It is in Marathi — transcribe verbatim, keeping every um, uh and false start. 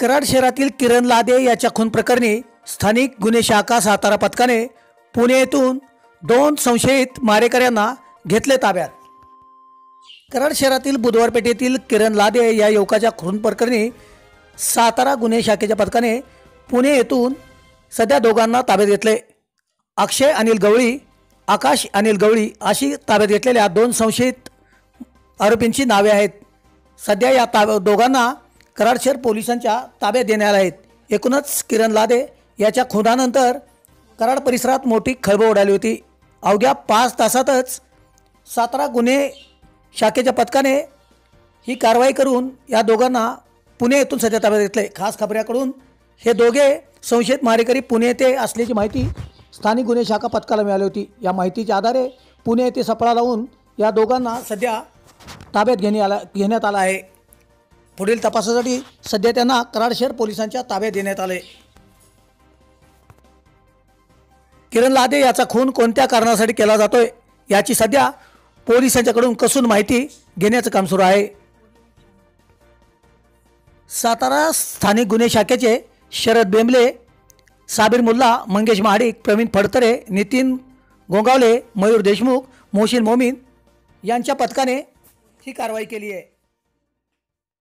कराड शहरातील किरण लादे याच्या खून प्रकरणी स्थानिक गुन्हे शाखा सातारा पथकाने पुणे येथून दोन संशयित मारेकऱ्यांना घेतले ताब्यात। कराड शहरातील बुधवार पेठेतील किरण लादे या युवकाच्या खून प्रकरणी सातारा गुन्हे शाखेच्या पथकाने पुणे येथून सध्या दोघांना ताब्यात घेतले। अक्षय अनिल गवळी, आकाश अनिल गवळी अशी ताब्यात घेतलेल्या दोन संशयित आरोपींची नावे आहेत। सध्या या ताब्या दोघांना कराड शहर पोलिसांच्या ताब्यात देण्यात आले आहेत। एकूणच किरण लादे याच्या खुनानंतर कराड परिसरात मोठी खळबळ उडाली होती। अवघ्या पाच तासातच सातारा गुन्हे शाखेच्या पथकाने ही कारवाई करून या दोघांना पुणे येथून सध्या ताब्यात घेतले। खास खबऱ्याकडून हे दोघे संशयित मारेकरी पुणे येथे असल्याची माहिती स्थानिक गुन्हे शाखा पथकाला मिळाली होती। या माहितीच्या आधारे पुणे येथे सापळा लावून या दोघांना सध्या ताब्यात घेण्यात आला घेण्यात आला आहे। पुढील तपासासाठी सध्या त्यांना कराड शहर पोलिसांच्या ताब्यात देण्यात आले। किरण लादे याचा खून कोणत्या कारणासाठी केला जातोय याची सध्या पोलिसांच्याकडून कसून माहिती घेण्याचं काम सुरू आहे। सातारा स्थानिक गुन्हे शाखेचे शरद बेंबले, साबिर मुल्ला, मंगेश महाडिक, प्रवीण फडतरे, नितीन गोंगावले, मयूर देशमुख, मोहसिन मोमीन यांच्या पथकाने ही कारवाई केली आहे।